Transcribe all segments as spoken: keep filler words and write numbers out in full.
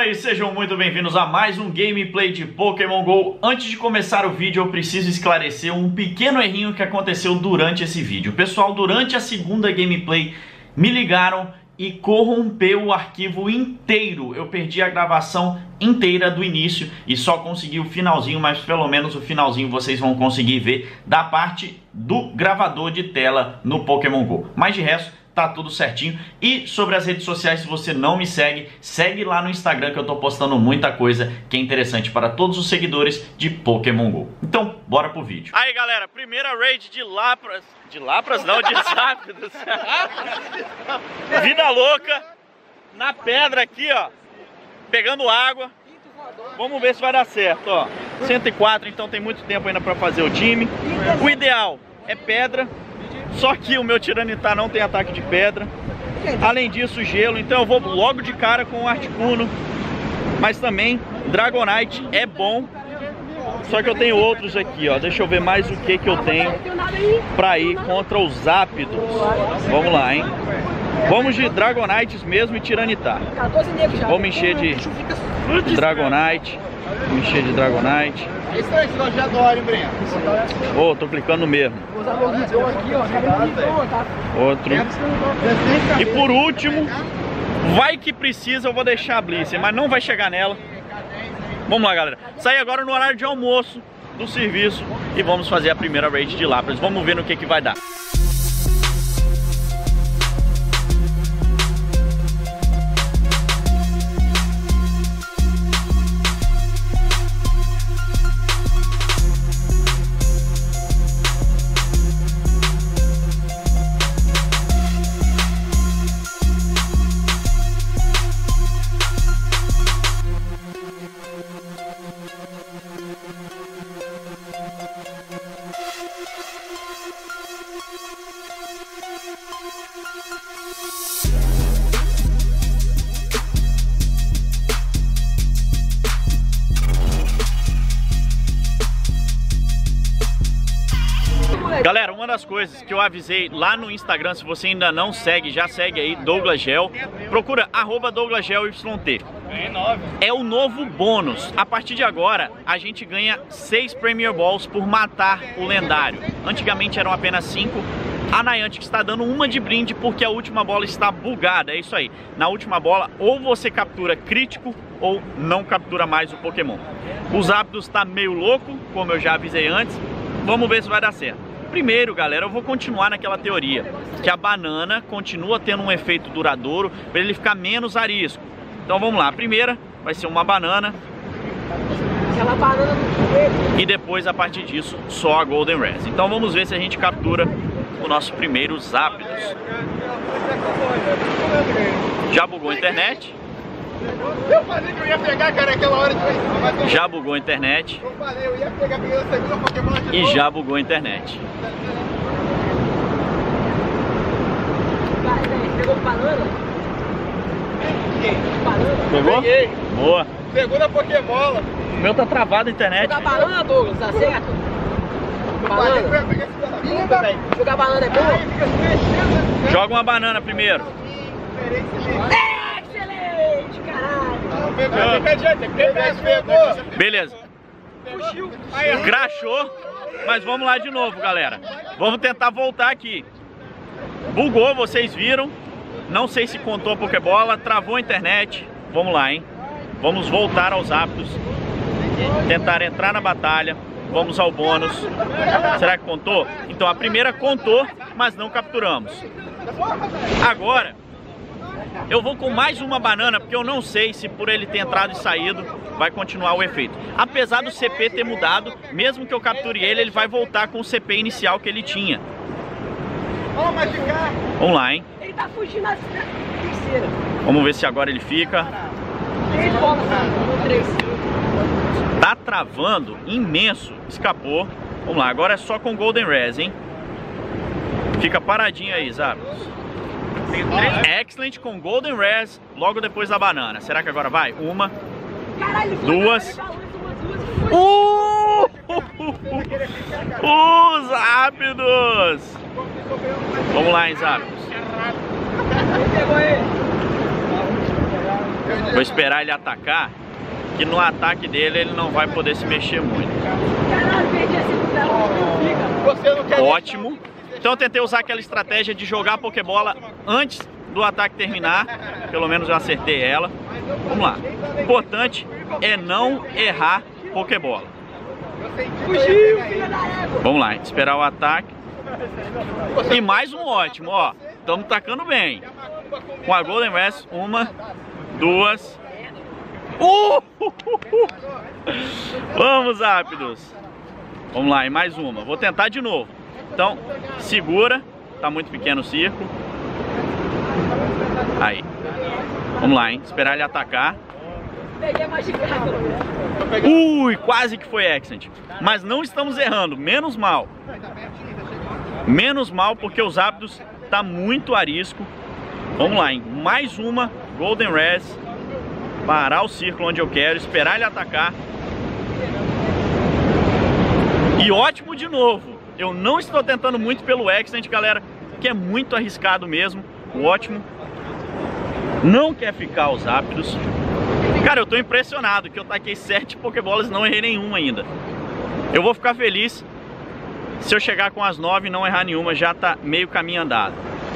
Fala aí, sejam muito bem-vindos a mais um gameplay de Pokémon GO. Antes de começar o vídeo, eu preciso esclarecer um pequeno errinho que aconteceu durante esse vídeo. Pessoal, durante a segunda gameplay, me ligaram e corrompeu o arquivo inteiro. Eu perdi a gravação inteira do início e só consegui o finalzinho, mas pelo menos o finalzinho vocês vão conseguir ver da parte do gravador de tela no Pokémon GO. Mas de resto, tá tudo certinho. E sobre as redes sociais, se você não me segue, segue lá no Instagram que eu tô postando muita coisa que é interessante para todos os seguidores de Pokémon GO. Então, bora pro vídeo. Aí, galera, primeira raid de Lapras. De Lapras não, de Zapdos. Vida louca. Na pedra aqui, ó. Pegando água. Vamos ver se vai dar certo, ó. cento e quatro, então tem muito tempo ainda pra fazer o time. O ideal é pedra. Só que o meu Tiranitar não tem ataque de pedra. Além disso, gelo. Então eu vou logo de cara com o Articuno. Mas também Dragonite é bom. Só que eu tenho outros aqui, ó. Deixa eu ver mais o que que eu tenho pra ir contra os Zapdos. Vamos lá, hein. Vamos de Dragonites mesmo e Tiranitar. Vamos encher de Dragonite. Vamos encher de Dragonite. Esse é esse de adoro, hein, Breno? Ô, oh, tô clicando no mesmo. Outro. E por último, vai que precisa, eu vou deixar a Blissey, mas não vai chegar nela. Vamos lá, galera. Sair agora no horário de almoço do serviço e vamos fazer a primeira raid de Lapras. Vamos ver no que que vai dar. Galera, uma das coisas que eu avisei lá no Instagram, se você ainda não segue, já segue aí, Douglas Gel. Procura arroba Douglas Gel Y T. É o novo bônus. A partir de agora, a gente ganha seis Premier Balls por matar o lendário. Antigamente eram apenas cinco. A Niantic está dando uma de brinde porque a última bola está bugada. É isso aí. Na última bola, ou você captura crítico ou não captura mais o Pokémon. O Zapdos está meio louco, como eu já avisei antes. Vamos ver se vai dar certo. Primeiro, galera, eu vou continuar naquela teoria que a banana continua tendo um efeito duradouro para ele ficar menos arisco. Então vamos lá, a primeira vai ser uma banana. Aquela banana do... E depois, a partir disso, só a Golden Res. Então vamos ver se a gente captura o nosso primeiro Zapdos. Já bugou a internet. Eu falei que eu ia pegar, cara, aquela hora de... Já bugou a internet. Eu falei, eu ia pegar a segunda Pokémon de E novo. já bugou a internet. Pegou banana? Pegou? Peguei. Boa. Segunda Pokébola. O meu tá travado a internet. Jogar banana, Douglas, tá certo? Eu falei que eu Banana. ia pegar esse banana também. Jogar banana é bom? Aí fica se mexendo, né? Joga uma banana primeiro. Excelente, caralho! Não, pegou, não tem jeito, tem que pegar, pegou. Beleza. Fugiu. Aí, Crashou. Mas vamos lá de novo, galera. Vamos tentar voltar aqui. Bugou, vocês viram. Não sei se contou a Pokébola. Travou a internet. Vamos lá, hein. Vamos voltar aos Zapdos. Tentar entrar na batalha. Vamos ao bônus. Será que contou? Então a primeira contou, mas não capturamos. Agora eu vou com mais uma banana, porque eu não sei se por ele ter entrado e saído vai continuar o efeito. Apesar do C P ter mudado, mesmo que eu capture ele, ele vai voltar com o C P inicial que ele tinha. Vamos magicar. Vamos lá, hein. Ele tá fugindo na terceira. Vamos ver se agora ele fica. Três bolas, um, três. Tá travando imenso. Escapou. Vamos lá, agora é só com Golden Res, hein. Fica paradinho aí, Zapdos. Excellent com Golden Res logo depois da banana. Será que agora vai? Uma. Caralho, Duas. Uh! Os Zapdos! Vamos lá, hein, Zapdos. Pegou ele. Vou esperar ele atacar, que no ataque dele ele não vai poder se mexer muito. Caralho, perdi esse lugar. Você não quer Ótimo. Então eu tentei usar aquela estratégia de jogar a Pokébola antes do ataque terminar. Pelo menos eu acertei ela. Vamos lá. O importante é não errar Pokébola. Fugiu, filha da égua. Vamos lá, esperar o ataque. E mais um ótimo, ó. Estamos tacando bem. Com a Golden West, uma, duas. Uh! Vamos, rápidos. Vamos lá, e mais uma. Vou tentar de novo. Então, segura. Tá muito pequeno o círculo. Aí. Vamos lá, hein? Esperar ele atacar. Peguei mais de casa. Ui, quase que foi accident. Mas não estamos errando, menos mal. Menos mal porque os Zapdos tá muito arisco. Vamos lá, hein? Mais uma Golden Res. Parar o círculo onde eu quero, esperar ele atacar. E ótimo de novo. Eu não estou tentando muito pelo accident, galera, que é muito arriscado mesmo. O ótimo não quer ficar os Zapdos. Cara, eu tô impressionado que eu taquei sete Pokébolas e não errei nenhuma ainda. Eu vou ficar feliz se eu chegar com as nove e não errar nenhuma. Já tá meio caminho andado.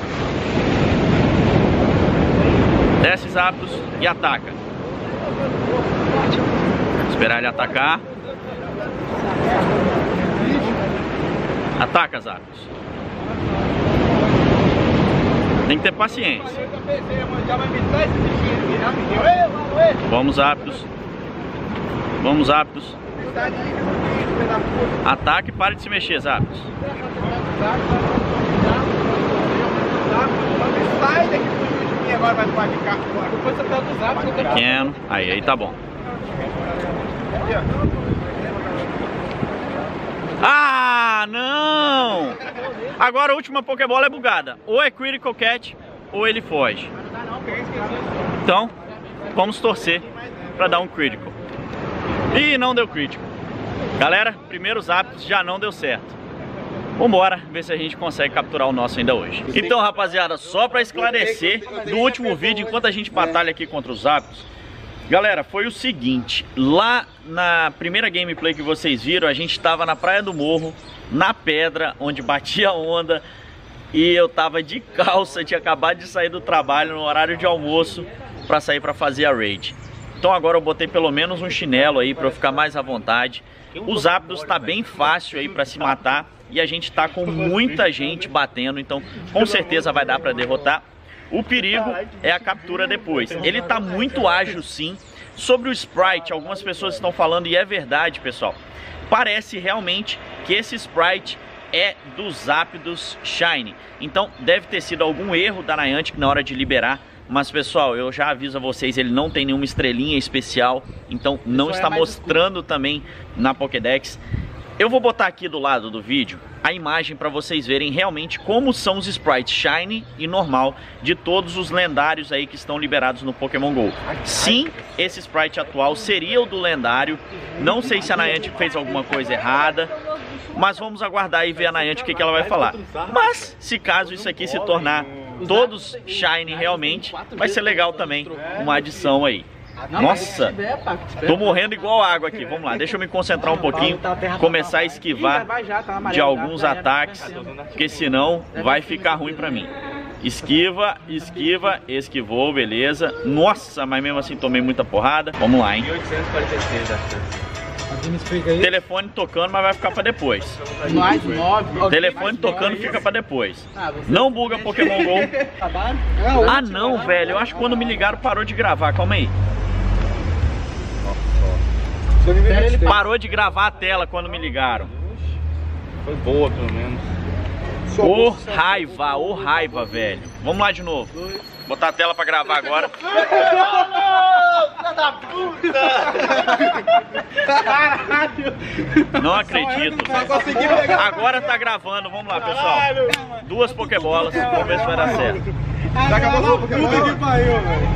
Desce Zapdos e ataca. Esperar ele atacar. Ataca, Zapdos. Tem que ter paciência. Vamos, Zapdos. Vamos, Zapdos. Ataque e pare de se mexer, Zapdos. Sai daqui, fugiu de mim, agora vai ficar fora. Depois você pega os Zapdos. Pequeno. Aí, aí tá bom. Ah, não! Agora a última Pokébola é bugada. Ou é Critical Cat, ou ele foge. Então, vamos torcer pra dar um Critical. Ih, não deu Critical. Galera, primeiros Zapdos já não deu certo. Vambora ver se a gente consegue capturar o nosso ainda hoje. Então, rapaziada, só pra esclarecer do último vídeo, enquanto a gente batalha aqui contra os Zapdos, galera, foi o seguinte. Lá na primeira gameplay que vocês viram, a gente tava na Praia do Morro, na pedra, onde batia onda. E eu tava de calça, tinha acabado de sair do trabalho no horário de almoço pra sair pra fazer a raid. Então agora eu botei pelo menos um chinelo aí pra eu ficar mais à vontade. Os Zapdos tá bem fácil aí pra se matar. E a gente tá com muita gente batendo, então com certeza vai dar pra derrotar. O perigo é a captura depois. Ele tá muito ágil sim. Sobre o Sprite, algumas pessoas estão falando, e é verdade, pessoal. Parece realmente que esse Sprite é dos Zapdos Shiny. Então deve ter sido algum erro da Niantic na hora de liberar. Mas pessoal, eu já aviso a vocês, ele não tem nenhuma estrelinha especial. Então não está mostrando também na Pokédex. Eu vou botar aqui do lado do vídeo a imagem para vocês verem realmente como são os sprites Shiny e normal de todos os lendários aí que estão liberados no Pokémon GO. Sim, esse sprite atual seria o do lendário. Não sei se a Niantic fez alguma coisa errada, mas vamos aguardar e ver a Niantic o que, que ela vai falar. Mas, se caso isso aqui se tornar todos Shiny realmente, vai ser legal também uma adição aí. Nossa, tô morrendo igual água aqui. Vamos lá, deixa eu me concentrar um pouquinho, começar a esquivar de alguns ataques, porque senão vai ficar ruim pra mim. Esquiva, esquiva, esquivou, beleza. Nossa, mas mesmo assim tomei muita porrada. Vamos lá, hein. Telefone tocando, mas vai ficar pra depois. Mais nove. Telefone tocando fica pra depois. Não buga Pokémon GO. Ah não, velho, eu acho que quando me ligaram parou de gravar, calma aí. Parou de gravar a tela quando me ligaram. Foi boa, pelo menos. Ô raiva, ô raiva, velho. Vamos lá de novo. Botar a tela pra gravar agora. Filha da puta! Caralho! Não acredito. Agora tá gravando, vamos lá, pessoal. Duas Pokébolas, vamos ver se vai dar certo. Já acabou a Pokébola? Puta que pariu, velho.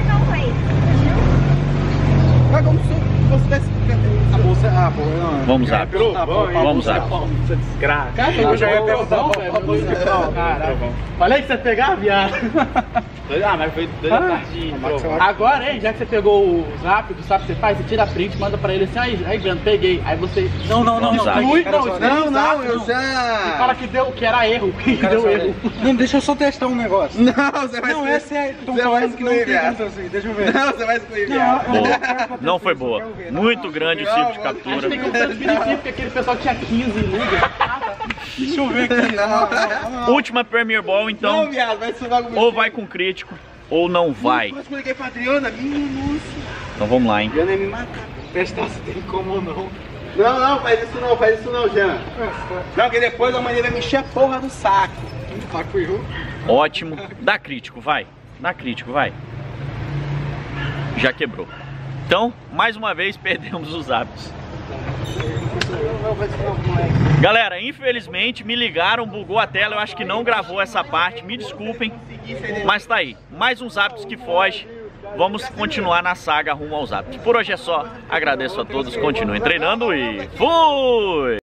Vai como se você tivesse... A bolsa... Ah, pô, não. Vamos lá. Vamos lá. Desgraça. Cara, eu já ia perguntar, velho. Olha aí que você pegar, viado. Ah, mas foi dois da tarde. Agora, hein, já que você pegou o zap, do sabe o que você faz? Você tira a print, manda pra ele assim, aí, aí, Breno, peguei. Aí você... Não, não, não, não, Zap. não, não, Não, não, eu já... E fala que, deu, que era erro, que deu erro. Não, deixa eu só testar um negócio. Não, você vai Não, excluir. essa é... Tão Você vai falando que não excluir, tem viado. como assim, deixa eu ver. Não, você vai excluir, Não, viado. eu- Boa. Não foi boa. Muito grande o círculo de A gente captura. tem que transferir, porque aquele pessoal tinha quinze lugas. Deixa eu ver aqui. Não, não, não. Última Premier Ball, Não, então. viado, vai ser logo. Ou vai com crítico, ou não vai. Eu expliquei pra Adriana, minha nossa. Então vamos lá, hein? Adriana ia me matar. Prestar se tem como ou não. Não, não, faz isso não, faz isso não, Jean. Não, que depois a mãe dele vai mexer a porra do saco. Tá com erro. Ótimo. Dá crítico, vai. Dá crítico, vai. Já quebrou. Então, mais uma vez, perdemos os hábitos. Galera, infelizmente me ligaram, bugou a tela, eu acho que não gravou essa parte, me desculpem, mas tá aí, mais uns hábitos que foge, vamos continuar na saga rumo aos hábitos. Por hoje é só, agradeço a todos, continuem treinando e fui!